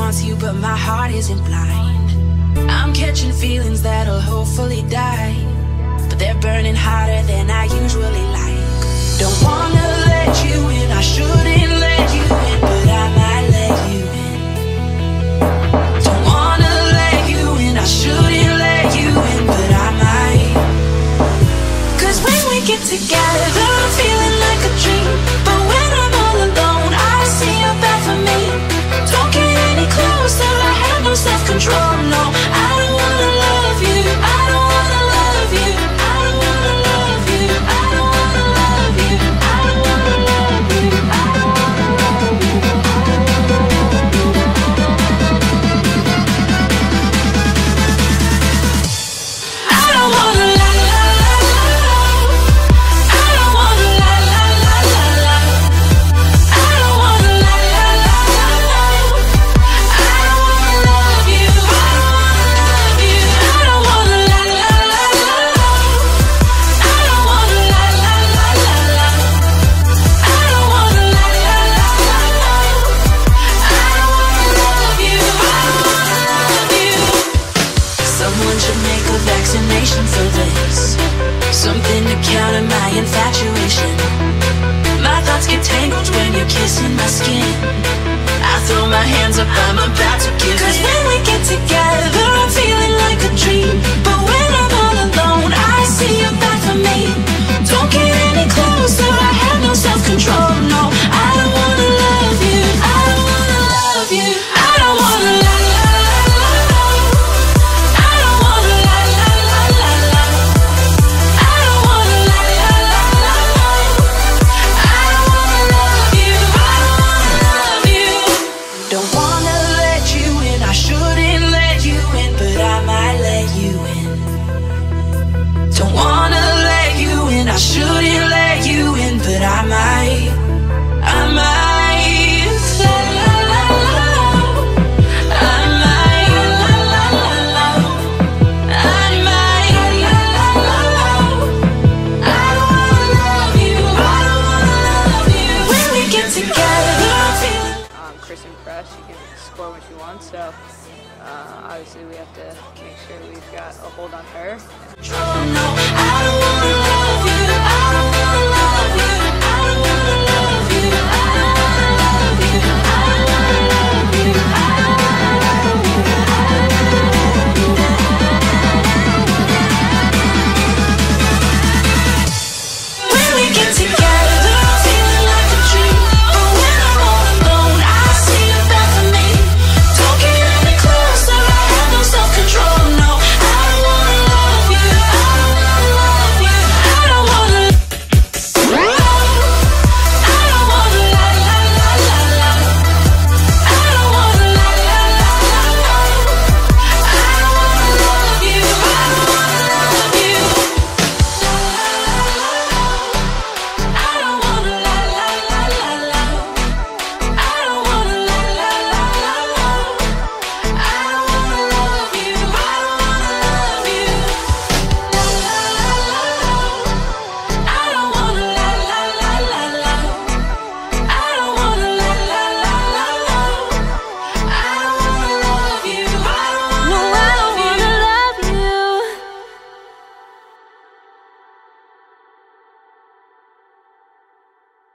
wants you, but my heart isn't blind. I'm catching feelings that'll hopefully die, but they're burning hotter than I usually like. Don't wanna let you in, I shouldn't let you in, but I might let you in. Don't wanna let you in, I shouldn't let you in, but I might. Cause when we get together, I'm feeling like a dream, but when I'm all alone, I see your back for me. Don't get any closer, I have no self-control, no. I don't wanna love you, I don't wanna love you, I don't wanna love you, I don't wanna love you, I don't wanna love you, I don't wanna love you, I don't wanna la la la la, I don't wanna la la la la la, I don't wanna la la la la la, I don't wanna love you, I don't wanna love you, I don't wanna la la la la la, I don't wanna la la la la la, I don't wanna la la la la la, I don't wanna love you, I don't wanna love you. Someone should make a vaccination for this, something to counter my infatuation. My thoughts get tangled when you're kissing my skin. I throw my hands up, I'm about to give in. Cause when we get together, I'm feeling like a dream, but when I'm all alone, I see your back for me. Don't get any closer, I have no self-control, no. I don't wanna love you, I don't wanna love you, I don't wanna la la la la la, I don't wanna la la la la la, I don't wanna la la la la la, I don't wanna love you, I don't wanna love you. Don't wanna let you in, I shouldn't let you in, but I might let you in. Don't wanna let you in, I shouldn't let you in, but I might, I might. La la la la la, I might. La la la la, I might. La la la la, I don't wanna love you, I don't wanna love you. When we get together, I'm feeling. Christen press, she can score when she wants, so obviously we have to make sure we've got a hold on her. control, no. I